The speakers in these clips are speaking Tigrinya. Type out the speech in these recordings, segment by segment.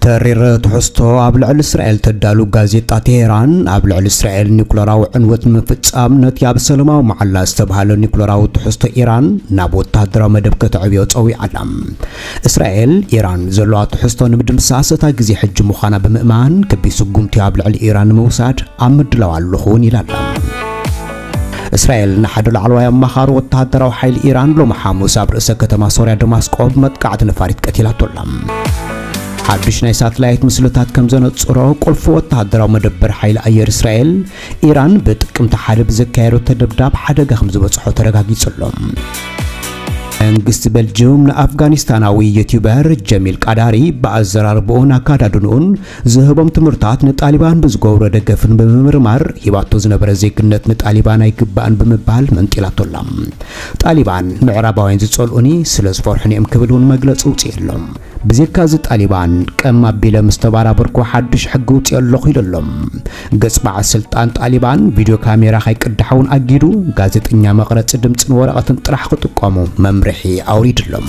ترير تحستو قبل على إسرائيل تدالو غازيتا تهران قبل على إسرائيل نيكولاراو عنوت من فتسام نتياب سلما ومعلا استبهالو نيكولاراو تحستو إيران نابوت تهدرا مدب كتعبيو تقوي علم إسرائيل إيران زلوات تحستو نبدم ساسة غزي حج مخانا بمئمان كبي سقومتي قبل على إيران موساد عم مدلاو علوخون إلالام إسرائيل نحدو العلوايا مخار وتهدرا وحيل إيران لو محامو سابر إسا سوريا دماسكو بمدقعة نفاريت كتيلاتو لم حدش ناي ساتلايت مسلوتات كمزانو تصورو قلفو وتهدراو مدبر حيل أير إسرائيل إيران بتقم تحارب زكايرو تدبداب حدقا خمزو بصحو ترقاقي صلوم نبلجوم أفغانستاناوي يوتيوبر جميل قداري بأزرار بونا كادادونون زهبهم تمرتات نطالبان بزغور دقفن بممرمار هباتو زنبر زيقنت نطالبان ايقبان بمبال منطلاتو لام طالبان معراباوين زتصولوني سلز فرحني امكبلون مغلص وصيلهم بزيكاز طالبان كما بيلا مستبارا بركو حدش حقو صيلخو يدلهم غصبع سلطان طالبان فيديو كاميرا خيقدحون اجيدو غازيطኛ مقرص دمصن ورقتن طرح كتقامو ممرحي أوريد لهم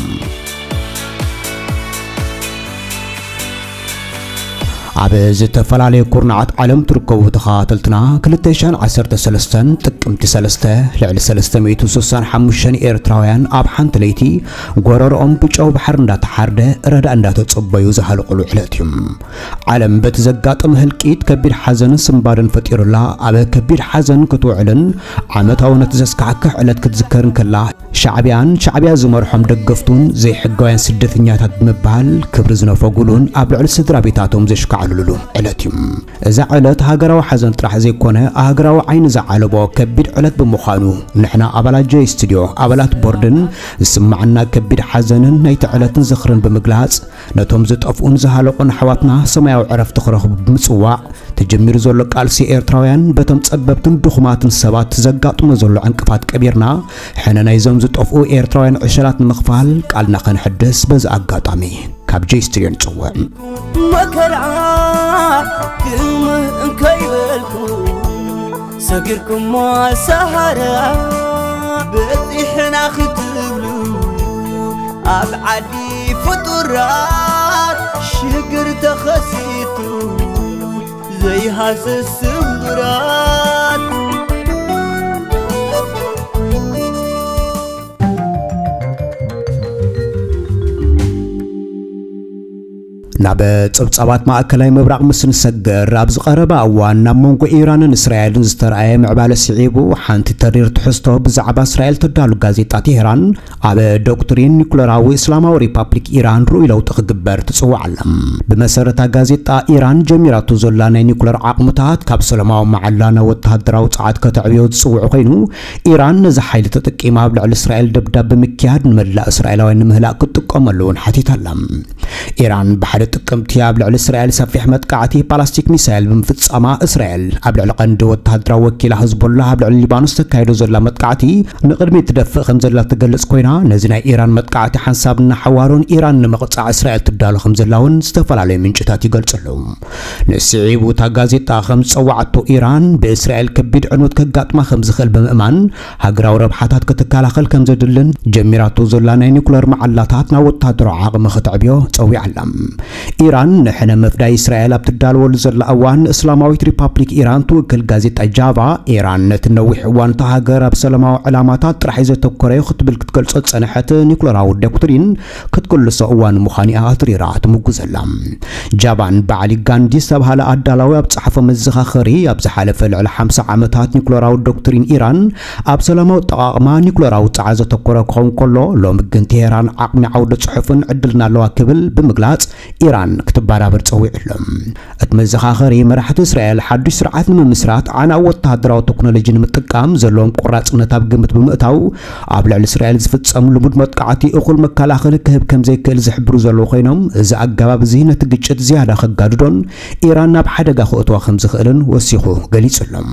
عبز تفلالي كورنعات عالم تركو تخاتلتنا كلتشان عسرت سلستان تقمت سلسته لعل سلسته ميتو سوسان حموشان إيرتراويان أبحان تليتي غورور أم بيجاو بحر ندا حارده ردا ندا تصبيو زحل قلو حلاتيوم عالم بتزقات مهلكيت كبير حزن سنبارن فتير الله أبا كبير حزن كتوعلن عمتاو نتزسكعك علت كتذكرن كلا شعبيا زمرحم دقفتون زي حقوين سدثنياتات مبال كبرزنا فوقولون أبلع السدرا بيتاتهم زي شكع علولو علتيم إذا علت هاجراو حزن طرح زي كونه هاجراو عين زعلبو كبير علت بمخانو نحنا أبلات جستوديو أبلات بوردن سمعنا كبير حزنن نيت علت زخرن بمجلس نتهم زتقفون زهالقون حواتنا سمايو عرف تخرج بمصواع تجمير زولو قالسي إيرتراويان بتم تسببتن دخمات سبات زقاطو مزولو عنقفات كبيرنا حنا نايزم زتقفو إيرتراويان عشرات مخفال قالنا خنحدث بز أقاطامي كاب جستوديو نصوع مكرعا كلمة انكيبلكو ساقركم مع سهرة بطيحنا ختبلو أبعدي فطرات شقر تخسيتو زي هاس السمرات نابت صبصبات ماكلاي مبرق مسن سجر ابز قربا اوان نامونغو ايرانن اسرائيل زترعي معبال سعيبو حانت ترير تحستو بزعبا اسرائيل تدالو غازيطا تهران ابا دوكترين نيكولاراوي اسلاماوي ريبابليك ايران روي لو تخغبر تصوع علم بمسرتا غازيطا ايران جميراتو زلانا نيكولار عقمتات كاب سلاماو معلانا وتهدراو صعاد كتعبيو تصوع خينو ايران نز حيل تطقيما بلع اسرائيل دبداب بمكياد نملا اسرائيلاوي نمهلاك تطقملون حتيتالم ايران بحد تقمتي قبل على إسرائيل سفيح متقعتي بلاستيك ميسايل بمفصما إسرائيل قبل على قند وتهدرا وكيل حزب الله قبل على لبنان تكايدو زلا متقعتي نقدمي تدفق خمزلا تجلس كوينا نزنا إيران متقعتي حسابنا حوارون إيران نمقطع إسرائيل تدال خمزلاون استفل عليه من جتاتي قلصلهم نسعيب وتغازيطا خمس وعدتو إيران بإسرائيل كبيد عنوت كقاطما خمس خل بمأمان هاجراو ربحاتات كتكالاخل كمزدلن جميراتو زلانا نيكولار معلاتاتنا وتهدرا عقم خطعبيو تصوي علم إيران نحن مفدا إسرائيل أبتدال ولزل أوان إسلاماويت ريبابليك إيران توكل غازيطا جافا إيران نتنوح وان تهاجر بسلاماو علاماتات رح يزتكوري خطبل كتقل صنحت نيكولاراو دكتورين كتقل سوان مخانئات ريرات مغزلام جابان بعلي غاندي سبحالا أدالاوي أبصحف مزخاخري أبزحالف على 5 عامتات نيكولاراو دكتورين إيران أبسلاماو تقاقما نيكولاراو تعازتكوري كون كله لو مجن تهران عقمي عودة صحفن عدلنا لو كبل بمقلاص إيران كتب برابر تصوي علم اتمزخاخري مرحت إسرائيل حدش سرعات من مسرات عنا وتهدراو تكنولوجي متقام زلوم قراص نتاب قمت بمقتاو قبل إسرائيل زفصم لمد متقعتي اخل مكالاخل كهب كم زي كل زحبرو زلو خينم اذا اغباب زينه تجچت زياده خغاددون إيران ناب حدغا خطوا خمس خلن وسيخو غليصلم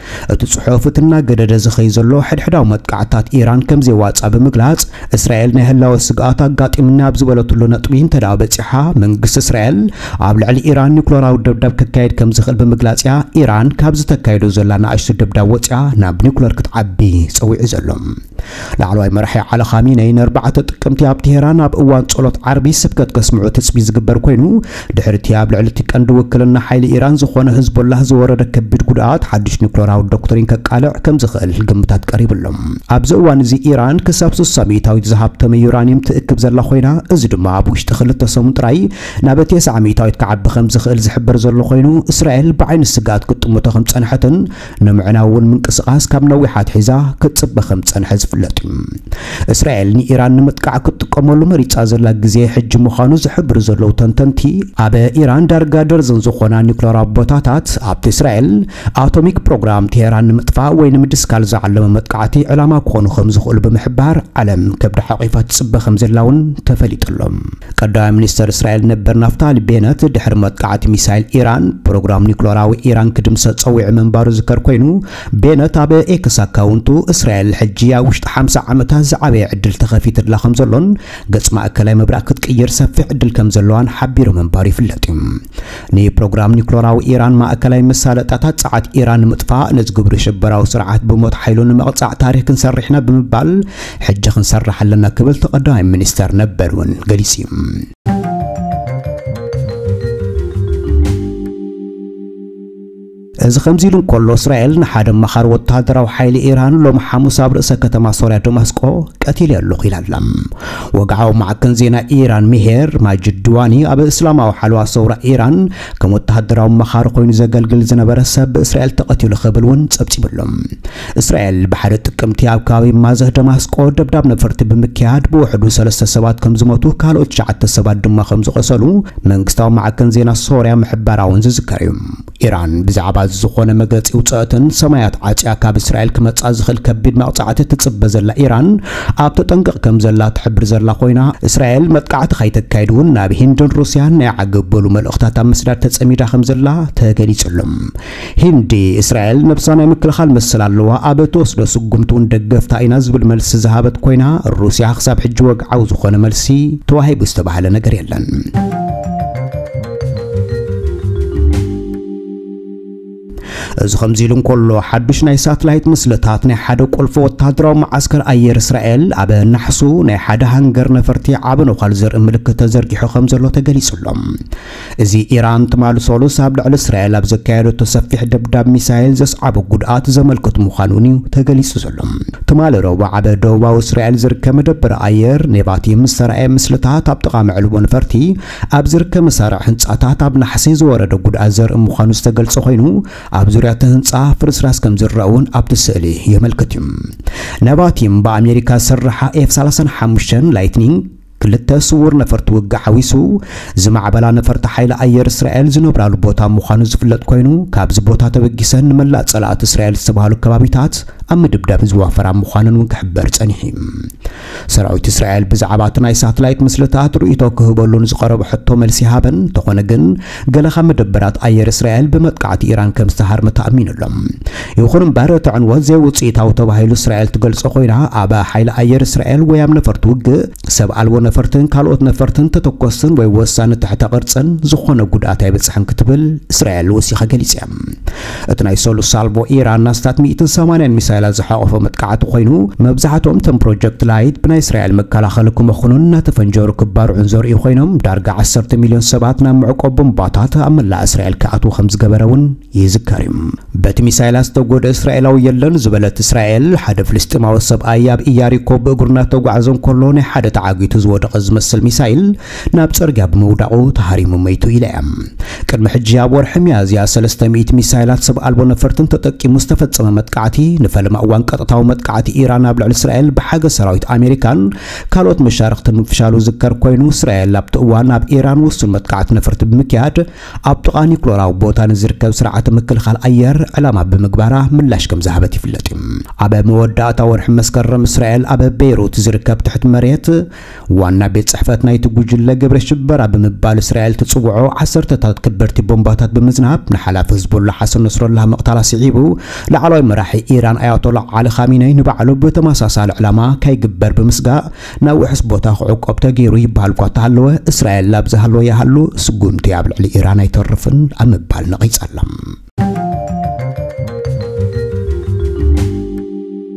اتصحفتنا غدد زخي زلو حدحداو متقعتات إيران كم زي واصا بمغلاص إسرائيل نهلاو سغات اغاطيمنا بزبلتلو نطبين تدابصحا منغس إسرائيل قبل على إيران نيكولاراو دبداب ككايد كم زخل بمغلاصيا إيران كابز تكايدو زلانا اشت دبداب وصيا ناب نيكولار كتعبي صويع زلم ላዕለዋይ መራሒ ዓለ ኻሜነይ ንርባዕተ ጥቅምቲ ኣብ ቴሄራን ኣብ እዋን ጸሎት ዓርቢ ስብከት ከስምዑ ተጽቢ ዝግበር ኮይኑ ድሕርቲ ኣብ ልዕሊ እቲ ቀንዲ ውክልና ሓይሊ ኢራን ዝኾነ ህዝቦላህ ዝወረደ ከቢድ ጉድኣት ሓድሽ ኒውክሌራዊ ዶክትሪን ከቃልዕ ከም ዝኽእል ግምታት ቀሪብሎም ኣብዚ እዋን እዚ ኢራን ክሳብ 60% ዝሃብተመ ዩራኒየም ትእክብ ዘላ ኮይና እዚ ድማ ኣብ ውሽጢ 2 ሰሙን ጥራይ ናብ 90% ክዓቢ ከም ዝኽእል ዝሕብር ዘሎ ኮይኑ እስራኤል ብዓይኒ ስጋት ክትጥምቶ ከም ጸንሐትን ንምዕናውን ምንቅስቓስ ካብ ነዊሓት ሒዛ ክትጽበ ከም ጸንሐ ዝፍለጥ እዩ እስራኤል ንኢራን ንምጥቃዕ ክትጥቀመሉ መሪጻ ዘላ ግዜ ሕጂ ምዃኑ ዝሕብር ዘለው ተንተንቲ ኣብ ኢራን ዳርጋ ደርዘን ዝኾና ኒውክሌራዊ ቦታታት ኣብቲ እስራኤል ኣቶሚክ ፕሮግራም ቴሄራን ንምጥፋእ ወይ ንምድስካል ዝዓለመ መጥቃዕቲ ዕላማ ክኾኑ ከም ዝኽእሉ ብምሕባር ዓለም ከብዲ ሓቂፋት ትጽበ ከም ዘላውን ተፈሊጡሎም ቀዳማይ ሚኒስተር እስራኤል ነበር ናፍታሊ ቤነት ድሕሪ መጥቃዕቲ ሚሳይል ኢራን ፕሮግራም ኒውክሌራዊ ኢራን ክድምሰስ ፀዊዕ መንባሩ ዝከር ኮይኑ ቤነት ኣብ ኤክስ ኣካውንቱ እስራኤል ሕጂ ኣብ ውሽጢ 50 ዓመታት ዝዓበየ ዕድል ተኸፊትላ ከም ዘሎን ገጽ ማእከላይ መብራቕ ክትቅይር ሰፊሕ ዕድል ከም ዘለዋን ሓቢሩ መንባሩ ይፍለጥ እዩ ንፕሮግራም ኒውክሌራዊ ኢራን ማእከላይ መሳለጣታት ጸዓት ኢራን ንምጥፋእ ንዝግብሩ ሽበራዊ ስርዓት ብሞት ሓይሉ ንምቕጻዕ ታሪክ ክንሰርሕና ብምባል ሕጂ ክንሰርሕ ኣለና ክብል ተቐዳማይ ሚኒስተር ነበሩን ገሊጹ እዩ እዚ ከምዚሉ እንከሎ እስራኤል ንሓደ መኻር ወታደራዊ ሓይሊ ኢራን ሎም ሐሙስ ኣብ ርእሰ ከተማ ሶርያ ደማስቆ ቀቲል ያለኹ ኢላላ ወግዓዊ ማዕከን ዜና ኢራን ሚሄር ማጅድ ድዋኒ ኣብ እስላማዊ ሓልዋ ሰውራ ኢራን ከም ወታደራዊ መኻር ኮይኑ ዘገልግል ዝነበረ ሰብ ብእስራኤል ተቐቲሉ ኸብልውን ጸብጺብሎም እስራኤል ብሓደ ጥቅምቲ ኣብ ከባቢ ማዘህ ደማስቆ ደብዳብ ነፈርቲ ብምክያድ ብውሕዱ 3 ሰባት ከም ዝሞቱ ካልኦት 9 ሰባት ድማ ከም ዝቆሰሉ መንግስታዊ ማዕከን ዜና ሶርያ ምሕባራውን ዝዝከር እዩ ኢራን ብዛዕባ ዝኾነ መግለጺ ውጽአትን ሰማያት ዓጽያ ካብ እስራኤል ክመጻ ዝኽእል ከቢድ መቕጻዕቲ ትጽበ ዘላ ኢራን ኣብ ተጠንቀቕ ከም ዘላ ትሕብር ዘላ ኮይና እስራኤል መጥቃዕቲ ከይተካይድውን ናብ ሂንድን ሩስያን ናይ ዓገበሉ መልእኽታት ኣብ ምስዳድ ተጸሚዳ ከም ዘላ ተገሊጹሎም ሂንዲ እስራኤል ነብሳ ናይ ምክልኻል መስል ኣለዋ ኣብ ተወስዶ ስጉምቱን ደገፍታ ኢና ዝብል መልሲ ዝሃበት ኮይና ሩስያ ክሳብ ሕጂ ወግዓዊ ዝኾነ መልሲ ተዋሂቡ ዝተባህለ ነገር የለን እዚ ከምዚሉ እንከሎ ሓድሽ ናይ ሳተላይት ምስልታት ናይ ሓደ ቁልፊ ወታደራዊ ማዓስከር ኣየር እስራኤል ኣብ ናሕሱ ናይ ሓደ ሃንገር ነፈርቲ ዓብ ነዃል ዘርኢ ምልክት ተዘርጊሑ ከም ዘሎ ተገሊጹሎም እዚ ኢራን ትማል ሶሉስ ኣብ ልዕሊ እስራኤል ኣብ ዘካየደቶ ሰፊሕ ደብዳብ ሚሳይል ዘስዓበ ጉድኣት ዘመልክት ምዃኑ እዩ ተገሊጹ ዘሎ ትማል ረቡዕ ኣብ ደቡባዊ እስራኤል ዝርከብ መደበር ኣየር ኔባቲም ዝተረኣየ ምስልታት ኣብ ጥቓ መዕልቦ ነፈርቲ ኣብ ዝርከብ መሳርዕ ህንጻታት ኣብ ናሕሲ ዝወረደ ጉድኣት ዘርኢ ምዃኑ ዝተገልጸ ኮይኑ ኣብ ዙርያ ህንጻ ፍርስራስ ከም ዝረአውን ኣብቲ ስእሊ የመልክት እዩ ነባቲም በአሜሪካ ዝሰርሓ F-35 ላይትኒንግ ክልተ ስውር ነፈርቲ ውግዕ ሓዊሱ ዝማዕበላ ነፈርቲ ሓይሊ ኣየር እስራኤል ዝነብራሉ ቦታ ምዃኑ ዝፍለጥ ኮይኑ ካብዚ ቦታ ተበጊሰን ንመላእ ጸላእት እስራኤል ዝተባህሉ ከባቢታት ኣብ ምድብዳብ ዝዋፈራ ምዃኑን ክሕበር ጸኒሑ ሰራዊት እስራኤል ብዛዕባ ናይ ሳተላይት ምስልታት ርእይቶ ክህበሉን ዝቐረበ ሕቶ መልሲ ሃበን ተኾነ ግን ገለ ካብ መደበራት ኣየር እስራኤል ብመጥቃዕቲ ኢራን ከም ዝተሃርመ ተኣሚኑሎም ይኹን እምበር እቲ ዕንወት ዘይውፅኢታዊ ተባሂሉ እስራኤል ትገልጾ ኮይና ኣብ ሓይሊ ኣየር እስራኤል ወይ ኣብ ነፈርቲ ውግእ ሰብ ኣልቦ ነፈርትን ካልኦት ነፈርትን ተተኮስን ወይ ወሳኒ ትሕተ ቅርጽን ዝኾነ ጉድኣት ኣይበጽሕን ክትብል እስራኤል ወሲኻ ገሊጻ እቲ ናይ ሶሉስ ሳልቮ ኢራን ናስታት 180 ሚሳይላት ዝሓቆፈ መጥቃዕቲ ኮይኑ መብዛሕትኦም ተም ፕሮጀክት ላይት ብናይ እስራኤል መከላኸሊ ክመኽኑን እናተፈንጀሩ ክባርዑን ዘርእዩ ኮይኖም ዳርጋ 10 ሚልዮን ሰባት ናብ ምዕቆብ ቦምባታት ኣብ መላእ እስራኤል ክኣትዉ ከም ዝገበረውን ይዝከር እዩ በቲ ሚሳይላት ዝተጎደ እስራኤላዊ የለን ዝበለት እስራኤል ሓደ ፍልስጢማዊ ሰብኣይ ኣብ ኢያሪኮ ብእግሩ እናተጓዓዘ ከሎ ናይ ሓደ ተዓጊቱ ዝወደቐ ዝመስል ሚሳይል ናብ ጽርግያ ብምውዳቑ ተሃሪሙ መይቱ ኢላ ቅድሚ ሕጂ ኣብ ወርሒ ሚያዝያ 300 ሚሳይላት ሰብ ኣልቦ ነፈርትን ተጠቂሙ ዝተፈጸመ መጥቃዕቲ ንፈልማ እዋን ቀጥታዊ መጥቃዕቲ ኢራን ኣብ ልዕሊ እስራኤል ብሓገዝ ሰራዊት ኣሜሪካን ካልኦት መሻርክትን ምፍሻሉ ዝከር ኮይኑ እስራኤል ኣብቲ እዋን ኣብ ኢራን ውሱን መጥቃዕቲ ነፈርቲ ብምክያድ ኣብ ጥቓ ኒውክሌራዊ ቦታ ንዝርከብ ስርዓተ ምክልኻል ኣየር ዕላማ ብምግባራ ምላሽ ከም ዝሃበት ይፍለጥ እዩ ኣብ መወዳእታ ወርሒ መስከረም እስራኤል ኣብ ቤይሩት ዝርከብ ትሕት መሬት ዋና ቤት ጽሕፈት ናይቲ ጉጅለ ግብረ ሽበራ ብምባል እስራኤል ትጽውዖ 10ታት ከበድቲ ቦምባታት ብምዝናብ ንሓላፊ ህዝቡላ ሐሰን ነስረላህ መቕታል ኣስዒቡ ላዕለዋይ መራሒ ኢራን ኣያቶላ ዓሊ ኻሜነይ ንባዕሉ ብተመሳሳሊ ዕላማ ከይግበር ብምስጋእ ናብ ውሕስ ቦታ ክዕቆብ ተገይሩ ይበሃል እኳ እንተሃለወ እስራኤል ናብ ዝሃለወ ይሃሉ ስጉምቲ ኣብ ልዕሊ ኢራን ኣይተርፍን ኣብ ምባል ነቒጻላ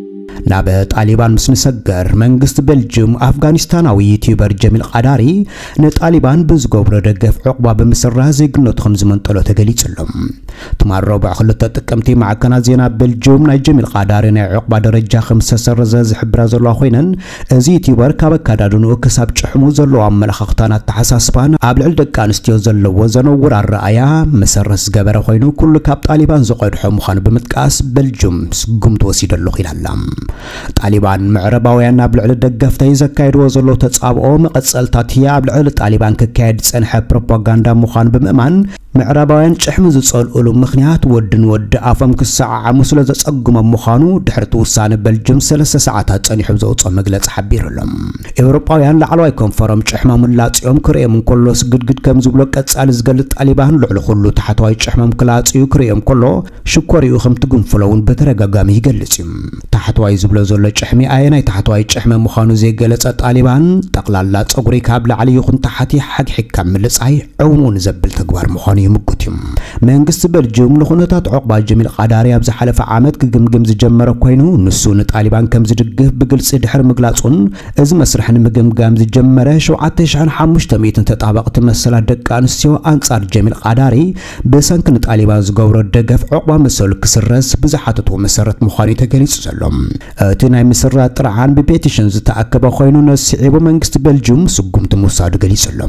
ናብ ጣሊባን ምስ ንሰገር መንግስት በልጅም ኣፍጋኒስታናዊ ዩቲዩበር ጀሚል ቃዳሪ ንጣሊባን ብዝገብሮ ደገፍ ዕቁባ ብምስራዝ ዜግነቱ ከም ዝመንጠሎ ተገሊጹሎም ትማረው ብዕክልተ ጥቅምቲ ማዕከና ዜና በልጅም ናይ ጀሚል ቃዳሪ ናይ ዕቁባ ደረጃ ከም ዝተሰረዘ ዝሕብራ ዘሎ ኮይነን እዚ ዩቲዩበር ካብ ኣካዳድንኡ ክሳብ ጭሕሙ ዘለዎ ኣመለኻኽታን ኣተሓሳስባን ኣብ ልዕሊ ደቂ ኣንስትዮ ዘለዎ ዘነውር ኣረኣያ መሰረት ዝገበረ ኮይኑ ኩሉ ካብ ጣሊባን ዝቀድሖ ምዃኑ ብምጥቃስ በልጅም ስጉምቲ ወሲደሉ ኺላላ ጣሊባን ምዕረባውያን ኣብ ልዕሊ ደገፍተይ ዘካይድዎ ዘሎ ተጻብኦ መቐጸልታት ህያ ኣብ ልዕሊ ጣሊባን ክካየድ ጸንሐ ፕሮፓጋንዳ ምዃኑ ብምእማን ምዕረባውያን ጭሕሚ ዝጸልኡሉ ምኽንያት ወድን ወዲ ኣፎም ክሰዓዓሙ ስለ ዘጸጉሞም ምዃኑ ድሕርቲ ውሳነ በልጅም 3 ሰዓታት ጸኒሑ ዘውፅኦ መግለጺ ሓቢሩሎም ኤውሮጳውያን ላዕለዋይ ኮንፈረም ጭሕሞም ላጽዮም ክርኤም እንከሎ ስግድግድ ከም ዝብሎ ቀጻሊ ዝገልጽ ጣሊባን ልዕሊ ኩሉ ታሕተዋይ ጭሕሞም ክላጽዩ ክርኤም ከሎ ሽኮሪኡ ከም ትግንፍለውን በተረጋጋሚ ይገልጽ እዩ ታሕተዋይ ዝብሎ ዘሎ ጭሕሚ ኣየናይ ታሕተዋይ ጭሕሚ ምዃኑ ዘይገለጸ ጣሊባን ጠቕላላ ጸጉሪ ካብ ላዕሊ ይኹን ታሕቲ ሓግሒካ ምልጻይ ዕውኑን ዘብል ተግባር ምዃኑ ይምጉትም መንግስት በልጅም ንኹነታት ዕቁባ ጀሚል ቃዳሪ ኣብ ዝሓለፈ ዓመት ክግምግም ዝጀመረ ኮይኑ ንሱ ንጣሊባን ከም ዝድግፍ ብግልጽ ድሕሪ ምግላጹን እዚ መስርሕ ንምግምጋም ዝጀመረ 7500 ተጣበቕቲ መሰላት ደቂ ኣንስትዮ ኣንጻር ጀሚል ቃዳሪ ብሰንኪ ንጣሊባን ዝገብሮ ደገፍ ዕቁባ መሰሉ ክስረዝ ብዝሓተቱ መሰረት ምዃኑ ተገሊጹ ዘሎ እቲ ናይ ምስራት ጥርዓን ብፔቲሽን ዝተኣከበ ኮይኑ ነስዒቡ መንግስት በልጅም ስጉምቲ ምውሳዱ ገሊጹሎም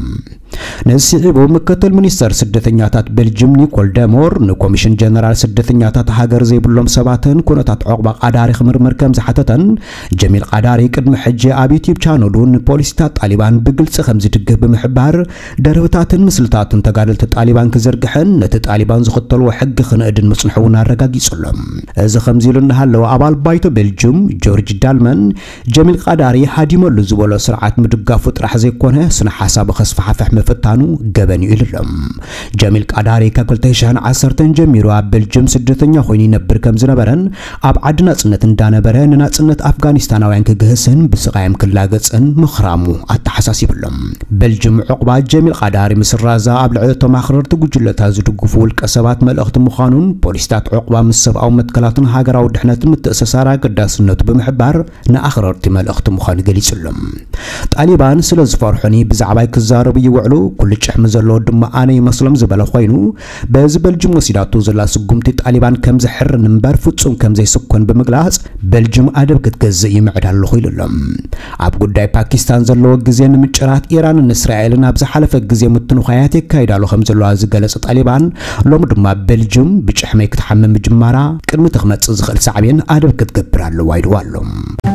ነስዒቡ ምክትል ሚኒስተር ስደተኛታት በልጅም ኒኮል ደሞር ንኮሚሽን ጀነራል ስደተኛታት ሃገር ዘይብሎም ሰባትን ኩነታት ዕቁባ ቃዳሪ ክምርምር ከም ዝሓተተን ጀሚል ቃዳሪ ቅድሚ ሕጂ ኣብ ዩቲዩብ ቻነሉ ንፖሊስታት ጣሊባን ብግልጽ ከም ዝድግፍ ብምሕባር ደርብታትን ምስልታትን ተጋደልቲ ጣሊባን ክዘርግሕን ነቲ ጣሊባን ዝኽተልዎ ሕጊ ክንእድን ምጽንሑውን ኣረጋጊጹሎም እዚ ከምዚ ኢሉ እናሃለወ ኣባል ባይቶ በልጅም ጆርጅ ዳልመን ጀሚል ቃዳሪ ሃዲመሉ ዝበሎ ስርዓት ምድጋፉ ጥራሕ ዘይኮነ ስነ ሓሳቡ ከስፋሕፍሕ ምፍታኑ ገበን እዩ ኢሉሎም ጀሚል ቃዳሪ ካብ 2010 ጀሚሩ ኣብ በልጅም ስደተኛ ኮይኑ ይነብር ከም ዝነበረን ኣብ ዓዲ ናጽነት እንዳነበረ ንናጽነት ኣፍጋኒስታናውያን ክግህስን ብስቃይም ክላገጽን ምኽራሙ ኣተሓሳሲብሎም በልጅም ዕቁባ ጀሚል ቃዳሪ ምስራዛ ኣብ ልዕሊ ተማኽረርቲ ጉጅለታት ዝድግፉ ውልቀ ሰባት መልእኽቲ ምዃኑን ፖሊስታት ዕቁባ ምስ ሰብኣዊ መትከላትን ሃገራዊ ድሕነትን ምትእስሳር ኣገዳስነቱ ብምሕባር ንኣኽረርቲ መልእኽቲ ምዃኑ ገሊጹሎም ጣሊባን ስለ ዝፈርሑኒ ብዛዕባይ ክዛረቡ ይውዕሉ ኩሉ ጭሕሚ ዘለዎ ድማ ኣነ ይመስሎም ዝበለ ኮይኑ በዚ በልጅም ወሲዳቱ ዘላ ስጉምቲ ጣሊባን ከም ዝሕርን እምበር ፍጹም ከም ዘይስኮን ብምግላጽ በልጅም ኣደብ ክትገዝእ ይምዕዳሉ ኢሉሎም ኣብ ጉዳይ ፓኪስታን ዘለዎ ግዜ ንምጭራት ኢራንን እስራኤልን ኣብ ዝሓለፈ ግዜ ምትንኻያት ይካይዳሉ ከም ዘለዋ ዝገለጸ ጣሊባን ሎሚ ድማ በልጅም ብጭሕመይ ክትሓምም ጅማራ ቅድሚ ትኽመጽእ ዝኽእል ሳዕብን ኣደብ ክትገብር ኣለዋ ኢልዋሎም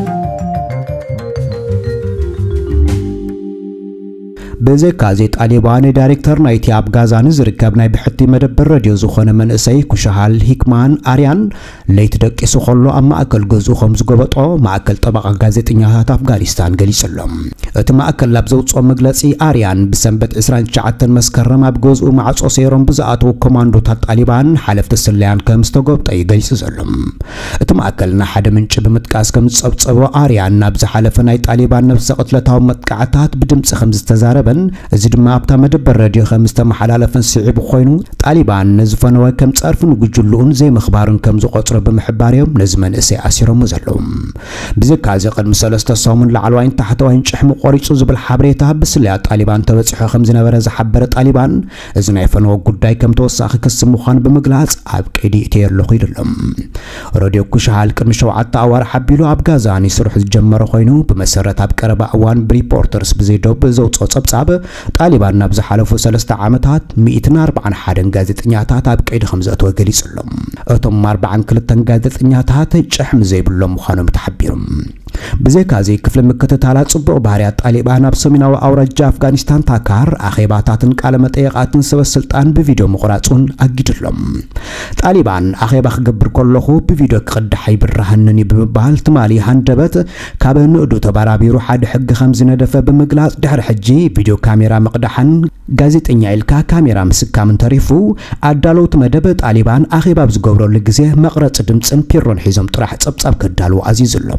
በዘካዚ ጣሊባን ዳይሬክተር ናይቲ ኣብ ጋዛን ዝርከብ ናይ ብሕቲ መደበር ሬድዮ ዝኾነ መንእሰይ ኩሻሃል ሂክማን ኣርያን ለይቲ ደቂሱ ከሎ ኣብ ማእከል ገዝኡ ከም ዝገበጦ ማእከል ጠበቓ ጋዜጠኛታት ኣፍጋኒስታን ገሊጹሎም እቲ ማእከል ላብ ዘውፅኦ መግለጺ ኣርያን ብሰንበት 29 መስከረም ኣብ ገዝኡ ማዕጾ ሰይሮም ብዝኣተዉ ኮማንዶታት ጣሊባን ሓለፍቲ ስለያን ከም ዝተጎብጠ ይገልጽ ዘሎም እቲ ማእከል ሓደ ምንጭ ብምጥቃስ ከም ዝጸብጸቦ ኣርያን ናብ ዝሓለፈ ናይ ጣሊባን ነፍሰ ቅትለታዊ መጥቃዕታት ብድምፂ ከም ዝተዛረበ እዚ ድማ ኣብታ መደበር ሬድዮ ከም ዝተመሓላለፈን ስዒቡ ኮይኑ ጣሊባን ነዝፈነወ ከም ጸርፍን ጉጅሉን ዘይምኽባርን ከም ዝቆጽሮ ብምሕባርዮም ነዚ መንእሰይ ኣሲሮም ዘለዎም ብዘካዚ ቅድሚ 3 ሰሙን ላዕለዋይን ታሕተዋይን ጭሕሚ ቆሪጹ ዝብል ሓበሬታ ብስልያ ጣሊባን ተበፂሑ ከም ዝነበረ ዝሓበረ ጣሊባን እዚ ናይ ፈነወ ጉዳይ ከም ተወሳኺ ክስ ምዃኑ ብምግላጽ ኣብ ቀይዲ እትየለኹ ኢሎም ሬድዮ ኩሻሃል ቅድሚ 7 ኣዋር ሓቢሉ ኣብ ጋዛን ይስርሑ ዝጀመረ ኮይኑ ብመሰረት ኣብ ቀረባ እዋን ብሪፖርተርስ ብዘይደብ ዘውፅኦ ጸብጻብ ጣሊባን ናብ ዝሓለፉ 3 ዓመታት 141 ጋዜጠኛታት ኣብ ቀይዲ ከም ዘእተወ ገሊጹሎም እቶም 42 ጋዜጠኛታት ጭሕሚ ዘይብሎም ምዃኖም ተሓቢሮም ብዘካዚ ክፍለ ምክትታላት ጽቡቕ ባህርያት ጣሊባን ኣብ ሰሜናዊ ኣውራጃ ኣፍጋኒስታን ታካር ኣኼባታትን ቃለ መጠይቃትን ሰበስልጣን ብቪድዮ ምቑራጹን ኣጊድሎም ጣሊባን ኣኼባ ክገብር ከለኹ ብቪድዮ ክቅዳሕ ይብራህንን ብምባል ትማሊ ሃንደበት ካብ ንእዱ ተባራቢሩ ሓደ ሕጊ ከም ዝነደፈ ብምግላጽ ድሕሪ ሕጂ ቪድዮ ካሜራ መቅዳሕን ጋዜጠኛ ኢልካ ካሜራ ምስካምን ተሪፉ ኣዳለውት መደብ ጣሊባን ኣኼባ ዝገብረሉ ግዜ መቕረጽ ድምጽን ፒሮን ሒዞም ጥራሕ ጸብጻብ ከዳሉ ኣዚዝሎም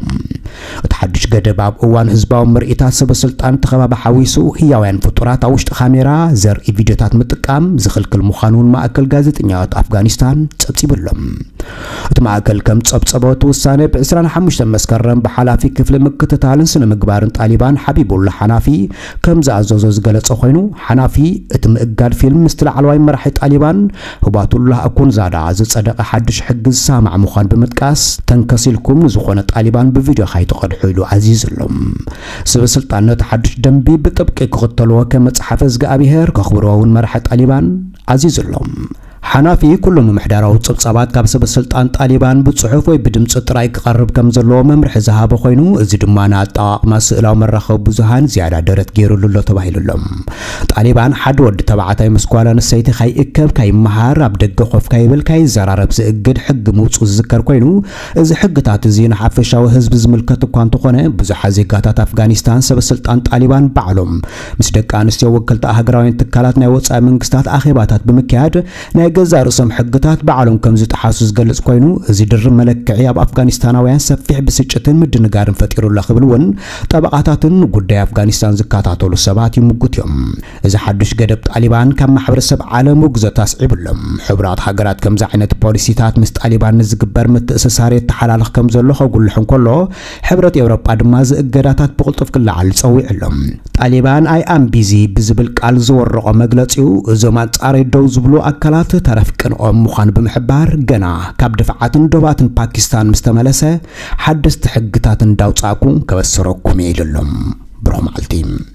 ተሐድሽ ገደባብ እዋን ህዝባው ምርኢታት ሰበስልጣን ተኸባባ ሓዊሱ ህያውያን ፍጡራት አውሽጥ ካሜራ ዘርኢ ቪዲዮታት ምጥቃም ዝኽልክል ምዃኑን ማእከል ጋዜጠኛት ኣፍጋኒስታን ጸብጺብሎም እቲ ማእከል ከም ጸብጸበቱ ውሳኔ ብ25 መስከረም በሓላፊ ክፍሊ ምክትታልን ስነ ምግባርን ጣሊባን ሓቢቡላ ሓናፊ ከም ዝኣዘዞ ዝገለጸ ኮይኑ ሓናፊ እቲ ምእጋድ ፊልም ምስትላዕለዋይ መራሒ ጣሊባን ህባቱላህ እኩን ዛዳ ዝጸደቀ ሓድሽ ሕጊ ዝሰማዕ ምዃን ብምጥቃስ ተንከሲልኩም ዝኾነ ጣሊባን ብቪድዮ ካይተቐድሑ ኢሉ ዓዚዝሎም ሰበስልጣን ነቲ ሓድሽ ደንቢ ብጥብቂ ክኽተልዎ ከም መጽሓፈ ዝግኣብሔር ከኽብሮውን መራሒ ጣሊባን ዓዚዝሎም ሓናፊ ኩሎም ምሕዳራዊ ጽብጻባት ካብ ሰበስልጣን ጣሊባን ብጽሑፍ ወይ ብድምጽ ጥራይ ክቐርብ ከም ዘለዎ መምርሒ ዝሃበ ኮይኑ እዚ ድማ ንኣጠቓቕማ ስእላዊ መራኸቢ ብዙሃን ዝያዳ ደረት ገይሩሉ ተባሂሉሎም ጣሊባን ሓደ ወዲ ተባዕታይ ምስ ጓል ኣንስተይቲ ካይእከብ ካይመሃር ኣብ ደገ ኮፍ ካይብል ካይዘራረብ ዝእግድ ሕጊ ምውፁእ ዝዝከር ኮይኑ እዚ ሕግታት እዚ ንሓፈሻዊ ህዝቢ ዝምልከት እኳ እንተኾነ ብዙሓት ዜጋታት ኣፍጋኒስታን ሰበስልጣን ጣሊባን ባዕሎም ምስ ደቂ ኣንስትዮ ወከልቲ ሃገራውያን ትካላት ናይ ወጻኢ መንግስታት ኣኼባታት ብምክያድ ናይ ገዛ ርእሶም ሕግታት ባዕሎም ከም ዝጥሓሱ ዝገልጽ ኮይኑ እዚ ድርብ መለክዒ ኣብ ኣፍጋኒስታናውያን ሰፊሕ ብስጭትን ምድንጋርን ፈጢሩላ ክብልውን ጠበቃታትን ጉዳይ ኣፍጋኒስታን ዝከታተሉ ሰባት ይምጉት እዮም እዚ ሓድሽ ገደብ ጣሊባን ካብ ማሕበረሰብ ዓለም ውግዘት ኣስዒብሎም ሕብራት ሃገራት ከምዚ ዓይነት ፖሊሲታት ምስ ጣሊባን ዝግበር ምትእስሳር የተሓላልኽ ከም ዘሎ ከጉልሕ እንከሎ ሕብረት ኤውሮጳ ድማ ዝእገዳታት ብቕልጡፍ ክለዓል ፀዊዕሎም ጣሊባን ኣይ ኣም ቢዚ ብዝብል ቃል ዝወረቆ መግለጺኡ እዞም ኣንጻራይ ደው ዝብሉ ኣካላት ተረፍቅንኦም ምዃን ብምሕባር ገና ካብ ድፍዓትን ዶባትን ፓኪስታን ምስተመለሰ ሓደስቲ ሕግታት እንዳውጻኩ ከበሰረኩም ኢልሎም ብሮም ዓልቲም